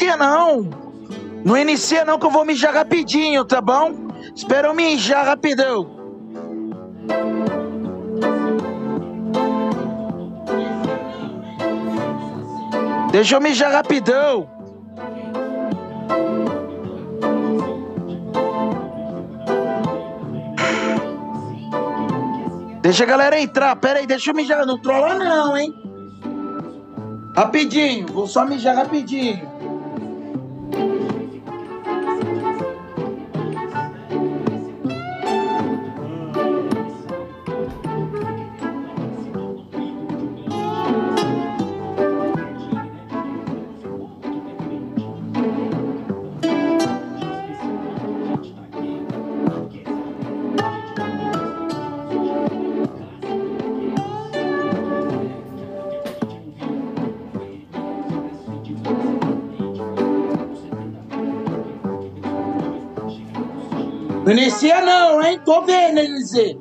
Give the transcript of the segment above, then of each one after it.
inicia não. Não inicia não que eu vou mijar rapidinho, tá bom? Espera eu mijar rapidão. Deixa eu mijar rapidão. Deixa a galera entrar. Pera aí, deixa eu mijar. Não trola não, hein? Rapidinho. Vou só mijar rapidinho. Não inicia não, hein? Tô vendo, Elisê.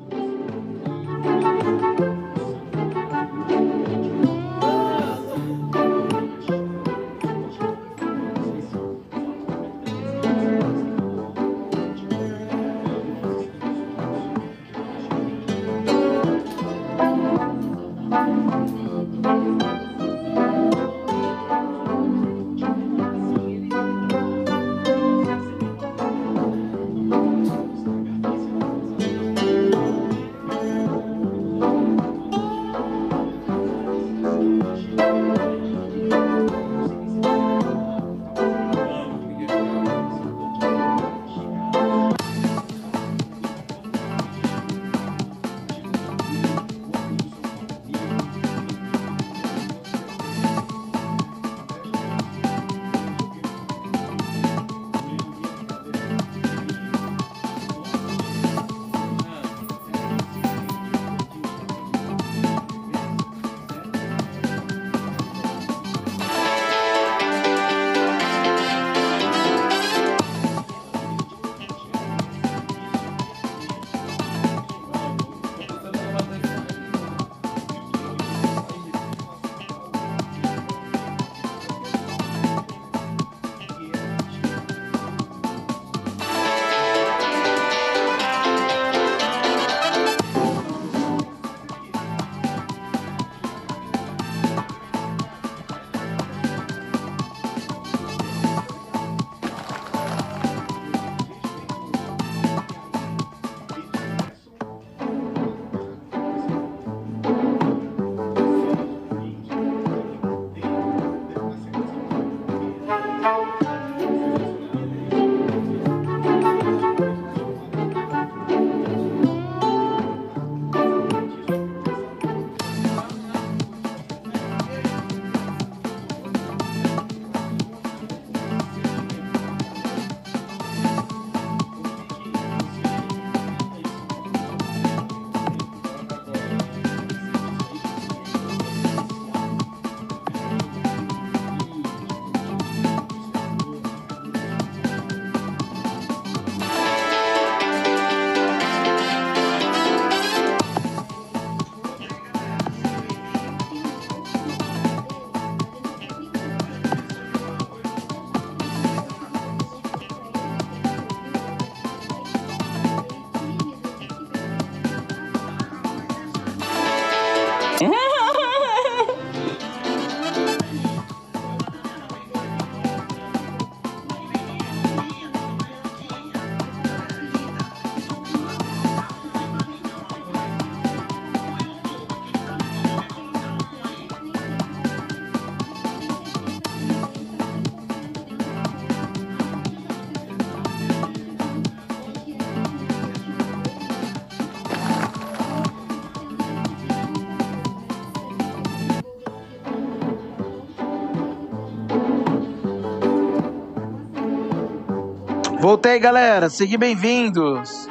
Voltei, galera. Sejam bem-vindos.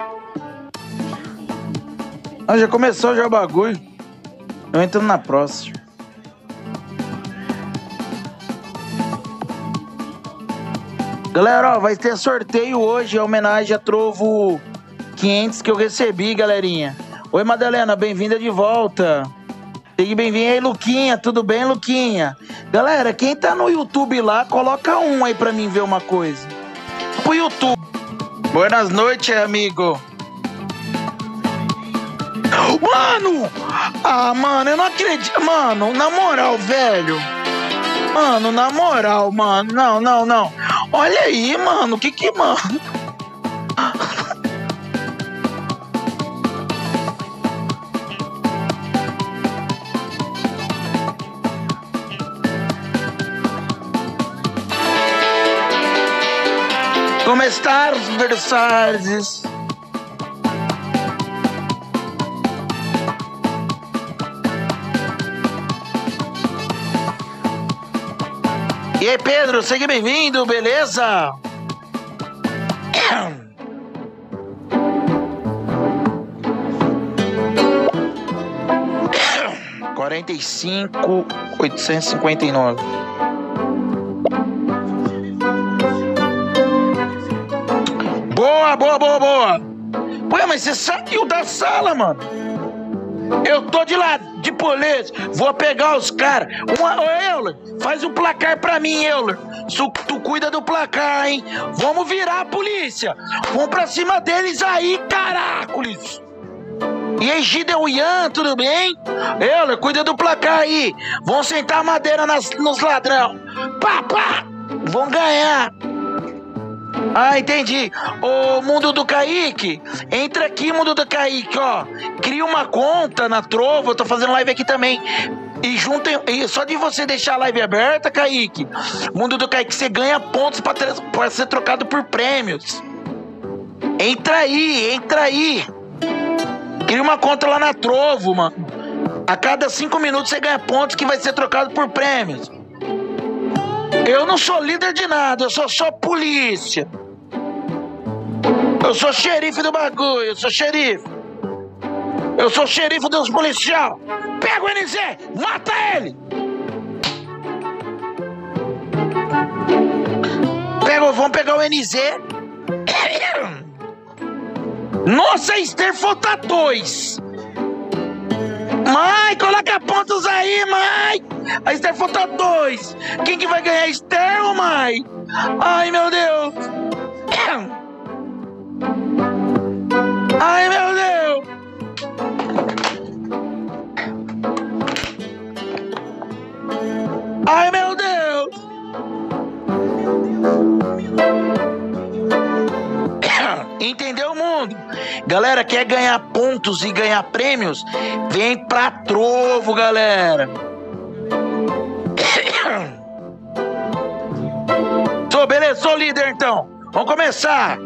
Ah, já começou já o bagulho. Eu entro na próxima. Galera, ó, vai ter sorteio hoje, em homenagem a Trovo 500 que eu recebi, galerinha. Oi, Madalena, bem-vinda de volta. Seja bem-vindo aí, Luquinha. Tudo bem, Luquinha? Galera, quem tá no YouTube lá, coloca um aí pra mim ver uma coisa. Pro YouTube. Boas noites, amigo. Mano! Ah, mano, eu não acredito. Mano, na moral, velho. Mano, na moral, mano. Não. Olha aí, mano. Mano? Como estão os versários? E aí, Pedro, seja bem-vindo, beleza? 45.859. Boa. Ué, mas você saiu da sala, mano. Eu tô de polícia. Vou pegar os caras. Ô, Euler, faz um placar pra mim, Euler. Tu cuida do placar, hein? Vamos virar a polícia. Vamos pra cima deles aí, caracoles. E aí, Gideon Ian, tudo bem? Euler, cuida do placar aí. Vão sentar madeira nos ladrão. Pá. Vão ganhar. Ah, entendi. Ô, Mundo do Kaique, entra aqui, Mundo do Kaique, ó. Cria uma conta na Trovo, eu tô fazendo live aqui também. E juntem, só de você deixar a live aberta, Kaique, Mundo do Kaique, você ganha pontos pra ser trocado por prêmios. Entra aí. Cria uma conta lá na Trovo, mano. A cada 5 minutos você ganha pontos que vai ser trocado por prêmios. Eu não sou líder de nada, eu sou só polícia. Eu sou xerife do bagulho, eu sou xerife dos policial. Pega o NZ, mata ele! Vamos pegar o NZ. Nossa, a Esther falta 2. Mãe, coloca pontos aí, mãe! A Esther falta 2. Quem que vai ganhar, a Esther ou mãe? Ai, meu Deus! Ai, meu Deus! Ai, meu Deus! Entendeu, mundo? Galera, quer ganhar pontos e ganhar prêmios? Vem pra Trovo, galera! Beleza, sou líder então. Vamos começar.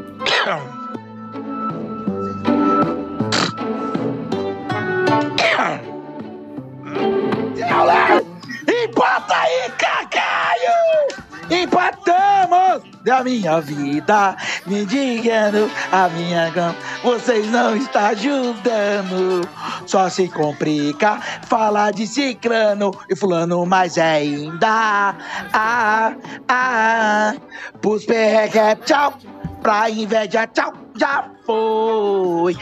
Empata aí, Cacaio! Empatamos! Da minha vida, me digando a minha gama. Vocês não estão ajudando. Só se complica falar de ciclano e fulano, mas ainda. Pros perreque, tchau. Pra inveja, tchau. Já foi.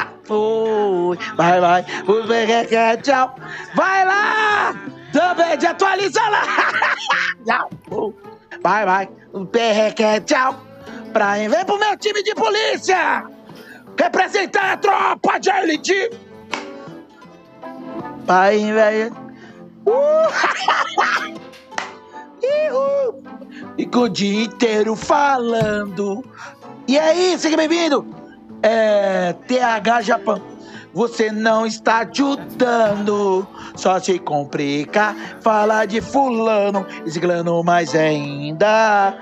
Vai. Pros perreque, tchau. Vai lá! Também atualiza lá. Já foi. Vai. O perreque, tchau. Vem pro meu time de polícia. Representar a tropa de elite. Vai, velho. Fico o dia inteiro falando. E aí, seja bem-vindo. TH Japão. Você não está ajudando. Só se complica falar de fulano e ciclano, mais ainda.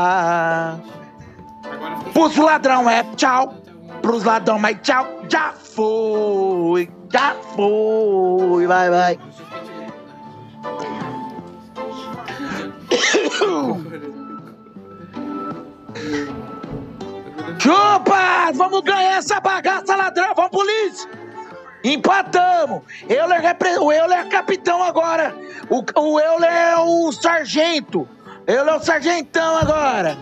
Pros ladrão é tchau. Pros ladrão, mas tchau. Já foi. Vai. Chupa! Vamos ganhar essa bagaça, ladrão! Vamos, polícia! Empatamos! O Euler é capitão agora! O Euler é o sargento! Euler é o sargentão agora!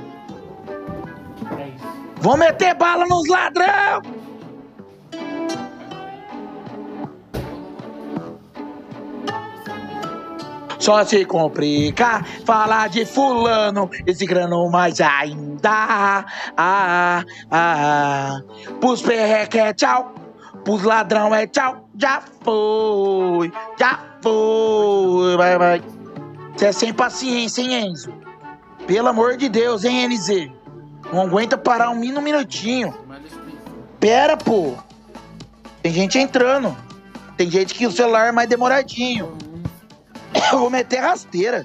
Vamos meter bala nos ladrão! Só se complica falar de fulano, esse grano mais ainda. Pros perreque é tchau, pros ladrão é tchau. Já foi. Vai. Você é sem paciência, hein, Enzo? Pelo amor de Deus, hein, NZ? Não aguenta parar um minutinho. Pera, pô. Tem gente entrando. Tem gente que o celular é mais demoradinho. Eu vou meter rasteira.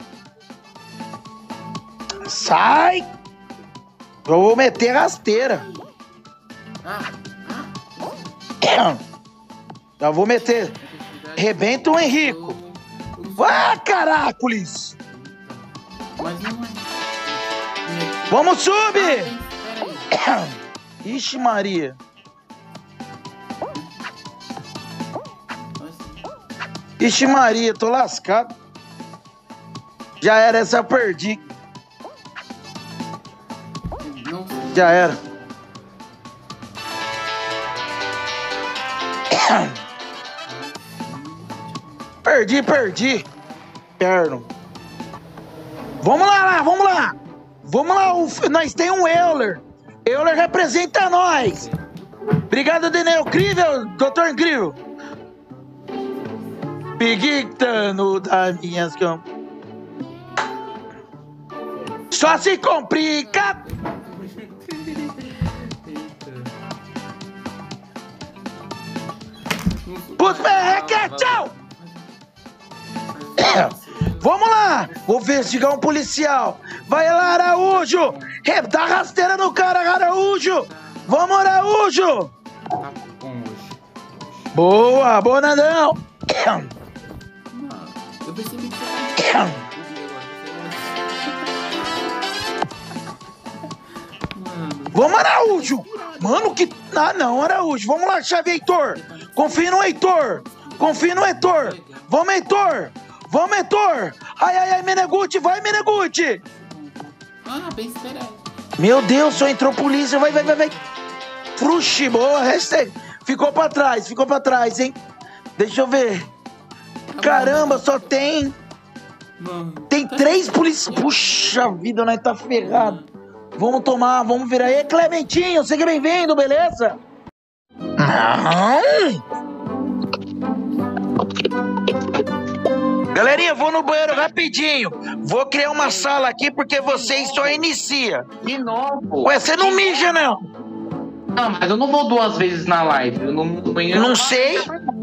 Sai! Eu vou meter rasteira. Já vou meter. Rebenta o Henrico. Ah, caracoles! Vamos subir! Ixi, Maria. Ixi, Maria, tô lascado. Já era, essa eu perdi. Já era. Perdi. Perno. Vamos lá. Nós tem um Euler. Euler representa nós. Obrigado, Denel. Incrível, doutor Incrível. Piguitano das minhas camas. Só se complica. Pros perreque, tchau. Vamos lá. Vou investigar um policial. Vai lá, Araújo. Dá rasteira no cara, Araújo. Vamos, Araújo. Boa, Bonadão. Eu percebi que você Vamos, Araújo. Mano, que... Ah, não, Araújo. Vamos lá, chave Heitor. Confia no Heitor. Vamos, Heitor. Ai, Meneguti. Vai, Meneguti. bem esperado. Meu Deus, só entrou polícia. Vai. Fruxi, boa, hashtag. Ficou pra trás, hein? Deixa eu ver. Caramba, só tem... Tem 3 polícias. Puxa vida, nós tá ferrado. Vamos virar aí. Clementinho, seja bem-vindo, beleza? Galerinha, vou no banheiro rapidinho. Vou criar uma sala aqui porque vocês só inicia. De novo? Ué, você não mija, não? Não, mas eu não vou 2 vezes na live. Eu no banheiro. Não sei.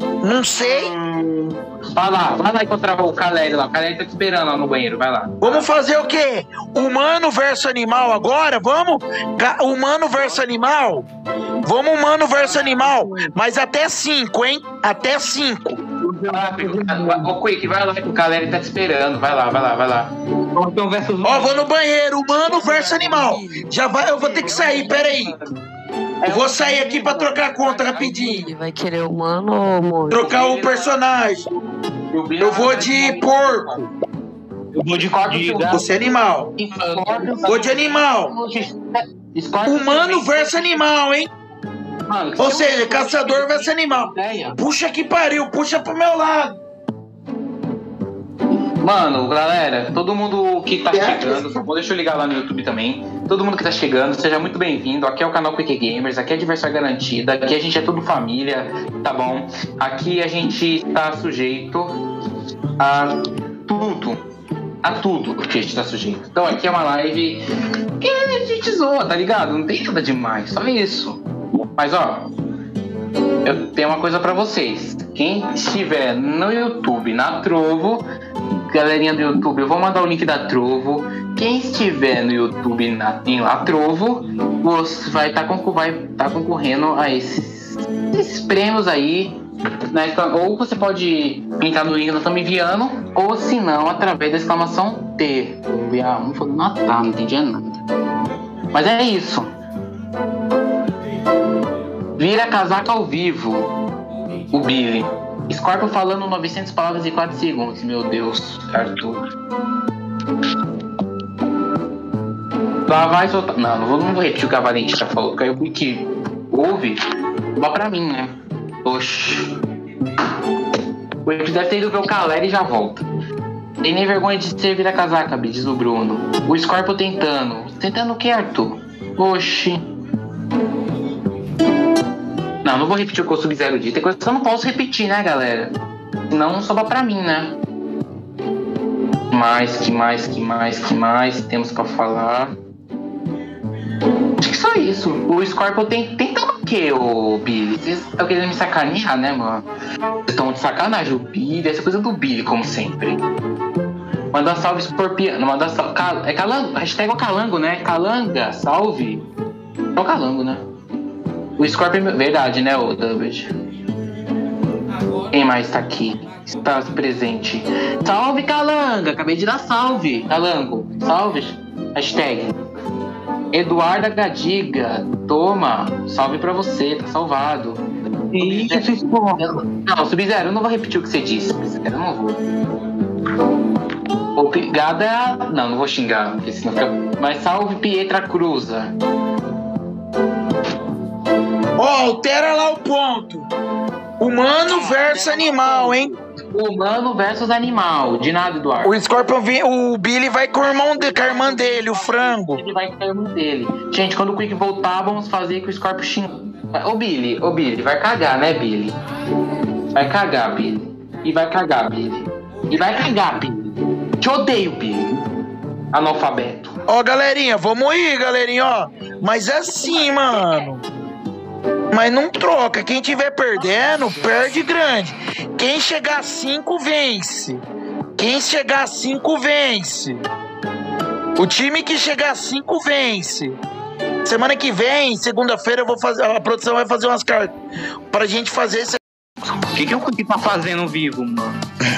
Vai lá encontrar o Caleri lá. O Caleri tá te esperando lá no banheiro, vai lá. Vamos fazer o quê? Humano versus animal agora? Vamos? Humano versus animal? Vamos humano versus animal. Mas até 5, hein? Até 5. Ô, Quick, vai lá que o Caleri tá te esperando. Vai lá. Ó, vou no banheiro. Humano versus animal. Já vai, eu vou ter que sair, peraí. Eu vou sair aqui pra trocar a conta rapidinho. Ele vai querer humano ou monstro? Trocar o personagem. Eu vou de porco. Eu vou de corda. Você é animal. Vou de animal. Humano versus animal, hein? Ou seja, caçador versus animal. Puxa que pariu, puxa pro meu lado. Mano, galera, todo mundo que tá chegando, deixa eu ligar lá no YouTube também. Todo mundo que tá chegando, seja muito bem-vindo. Aqui é o canal Quick Gamers, aqui é diversão garantida, aqui a gente é tudo família, tá bom? Aqui a gente tá sujeito a tudo que a gente tá sujeito. Então aqui é uma live que a gente zoa, tá ligado? Não tem nada demais, só isso. Mas ó, eu tenho uma coisa pra vocês. Quem estiver no YouTube, na Trovo, galerinha do YouTube, eu vou mandar o link da Trovo. Quem estiver no YouTube em La Trovo, você vai estar concorrendo a esses prêmios aí. Ou você pode entrar no link que nós estamos enviando, ou se não, através da exclamação T. Não foi no Natal, não entendi nada. Mas é isso. Vira casaca ao vivo, o Billy. Scorpio falando 900 palavras em 4 segundos. Meu Deus, Arthur. Lá vai soltar. Não vou repetir o que a Valentina falou, porque aí o que ouve, dá pra mim, né? Oxi. O Ed deve ter ido ver o Caleri e já volta. Tem nem vergonha de servir a casaca, diz o Bruno. O Scorpio tentando. Tentando o que, Arthur? Oxi. Não vou repetir o que o Sub-Zero disse. Tem coisa que eu não posso repetir, né, galera? Senão sobra pra mim, né? Que mais temos pra falar? Acho que só isso. O Scorpio tentando o quê, ô Billy? Vocês estão querendo me sacanear, né, mano? Vocês estão de sacanagem, o Billy. Essa coisa do Billy, como sempre. Manda salve, escorpiano. Manda salve. É calango. Hashtag o calango, né? Calanga, salve. É o calango, né? O Scorpion. Verdade, né, o Dubbed? Quem mais tá aqui? Está presente. Salve, Calanga. Acabei de dar salve. Calango. Salve. Hashtag. Eduarda Gadiga. Toma. Salve pra você. Tá salvado. Isso, Não, Sub-Zero, eu não vou repetir o que você disse. Sub-Zero, eu não vou. Obrigada. Não vou xingar, porque senão fica. Mas salve, Pietra Cruza. Altera lá o ponto. Humano versus animal, hein? Humano versus animal. De nada, Eduardo. O Scorpion, o Billy vai com o irmão com a irmã dele, o frango. Ele vai com o irmão dele. Gente, quando o Quick voltar, vamos fazer que o Scorpion xinga. Ô Billy, vai cagar, né, Billy? Vai cagar, Billy. E vai cagar, Billy. Te odeio, Billy. Analfabeto. Ó, galerinha, vamos ir, galerinha, ó. Mas é assim, mano. Mas não troca. Quem tiver perdendo, perde grande. Quem chegar a 5, vence. O time que chegar a 5, vence. Semana que vem, segunda-feira, eu vou fazer. A produção vai fazer umas cartas pra gente fazer esse. O que eu consegui tá fazendo vivo, mano?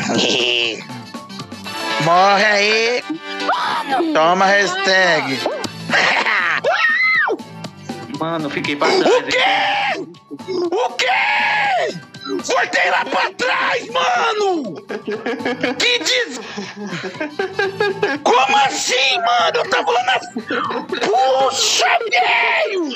Morre aí. Toma hashtag. Mano, eu fiquei pra trás. O quê? Voltei lá pra trás, mano! Que diz... Como assim, mano? Eu tava lá na... Puxa, velho!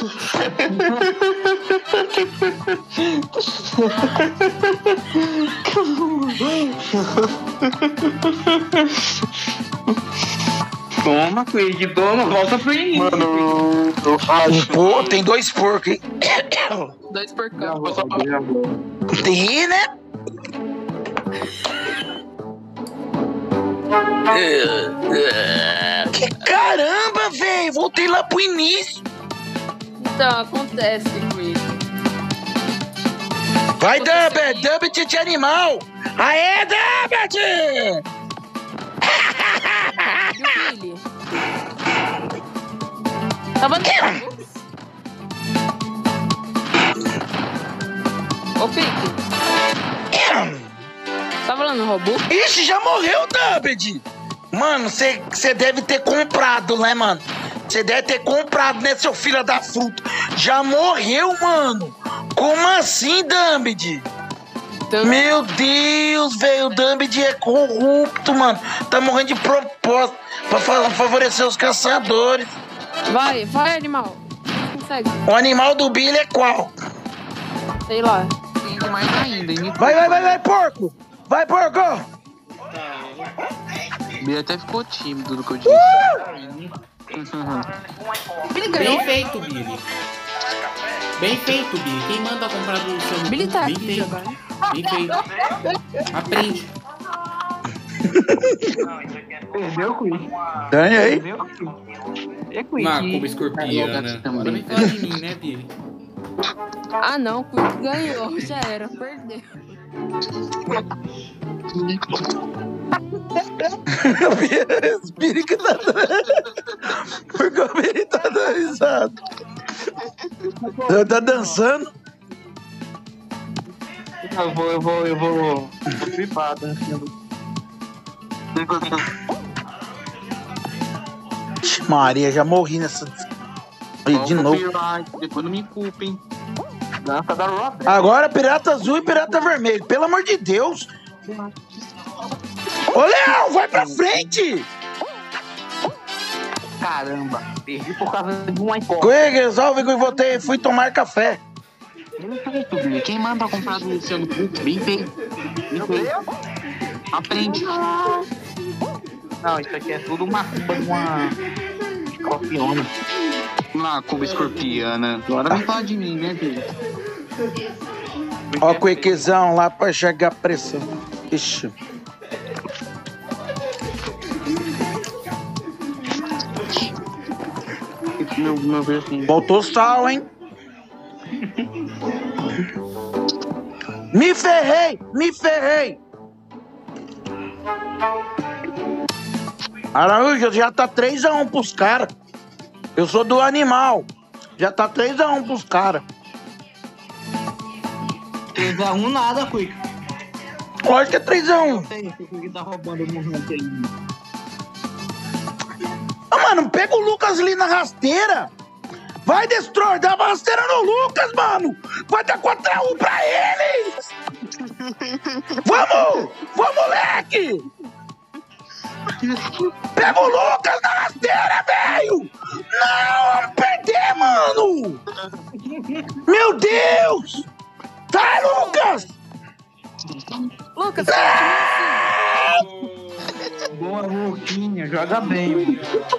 Toma, Quid, toma, volta pro início. Mano, eu faço. Pô, tem 2 porcos, hein? 2 porcão. Tem, né? Que caramba, velho! Voltei lá pro início. Então, acontece, Chris. Vai, Dubbed! Dubbed de animal! Aê, Dubbed! E o Billy? Tava no Robux? Ô, Pique. Tá falando no Robux? Ixi, já morreu, Dubbed! Mano, você deve ter comprado, né, mano? Você deve ter comprado, né, seu filho da fruta? Já morreu, mano! Como assim, Dubbed? Então... Meu Deus, velho, o Dumbed é corrupto, mano. Tá morrendo de propósito pra favorecer os caçadores. Vai, animal. Consegue. O animal do Billy é qual? Sei lá. Tem mais ainda, hein? Vai, porco! Vai, porco! O Billy até ficou tímido do que eu disse. Billy ganhou. Bem feito, Billy. Bem feito, Billy. Quem manda comprar do Luciano? Billy tá bem aqui feito. jogando. Bem feito. Aprende. Perdeu, Quid. Ganha aí. Perdeu, é Quid. Mas como escorpiana. Agora vem falar de mim, né, Billy? Ah, não. Quick ganhou. Já era. Perdeu. O Billy que tá dando. Porque o Billy tá dando risada. Tá dançando? Eu vou flipar, tá? Maria, já morri nessa. De novo. Depois não me culpem. Dança da Robin. Agora pirata azul e pirata vermelho. Pelo amor de Deus. Ô, Léo, vai pra frente. Caramba, perdi por causa de uma icônica. Quick, resolve que eu voltei. Fui tomar café. Bem feito, Billy. Quem manda comprar do Luciano Huck? Bem feito. Bem feito. Aprende. Não, isso aqui é tudo uma culpa de uma escorpiona. Lá, Cuba Escorpiana. Agora não fala de mim, né, filho? Ó, o Quakezão lá pra chegar a pressão. Ixi. Meu Deus, assim. Voltou sal, hein? Me ferrei! Araújo, já tá 3-1 pros caras. Eu sou do animal. Já tá 3-1 pros caras. 3-1 nada, Quick. Lógico que é 3-1. O Quick tá roubando no rank aí. Ah, mano, pega o Lucas ali na rasteira. Vai, Destroy, dá uma rasteira no Lucas, mano. Vai dar 4-1 pra eles. Vamos, moleque. Pega o Lucas na rasteira, velho. Não, vamos perder, mano. Meu Deus. Vai, Lucas. Lucas, Boa, Luquinha, joga bem.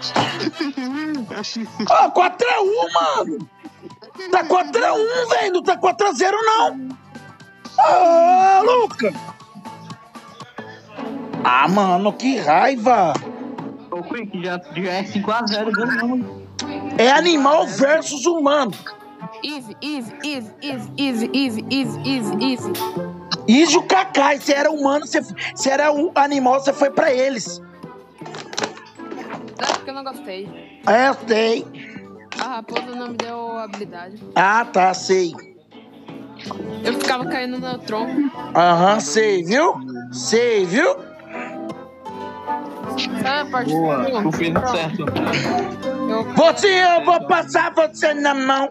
Ó, 4-1, mano. Tá 4-1, velho. Não tá 4-0, não. Ah, Lucas. Ah, mano, que raiva. O Quick já é 5-0, ganhamos. É animal versus humano. Easy. Easy o Kakai. Se era humano, se era um animal, você foi pra eles. Não, porque eu não gostei. É, eu sei. A raposa não me deu habilidade. Ah, tá, sei. Eu ficava caindo no tronco. Aham, sei, viu? Sei, viu? Sabe a parte Boa, do tu fez certo. Eu vou passar você na mão.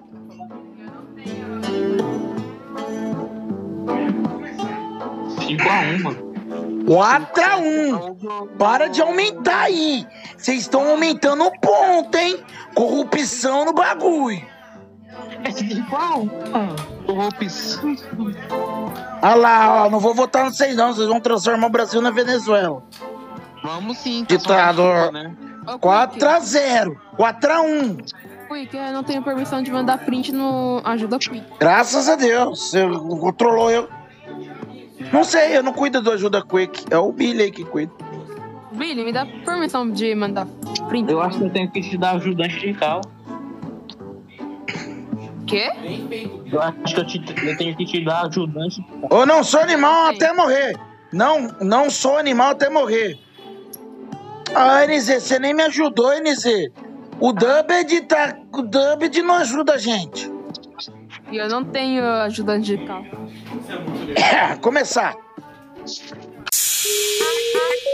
Mano. 4-1. Para de aumentar aí. Vocês estão aumentando o ponto, hein? Corrupção no bagulho. É 5-1. Corrupção. Olha lá, ó. Não vou votar no vocês, não. Vocês vão transformar o Brasil na Venezuela. Vamos sim. Ditador. Né? 4-0. 4-1. Quick, eu não tenho permissão de mandar print no Ajuda Quick. Graças a Deus. Você controlou eu. Não sei, eu não cuido do Ajuda Quick. É o Billy aí que cuida. Billy, me dá permissão de mandar print. Eu acho que eu tenho que te dar ajudante de cal. Quê? Bem feito. Eu acho que eu tenho que te dar ajudante. Eu não sou animal até morrer. Não sou animal até morrer. Ah, NZ, você nem me ajudou, NZ. O Dubbed não ajuda a gente. E eu não tenho ajudante de carro. Começar.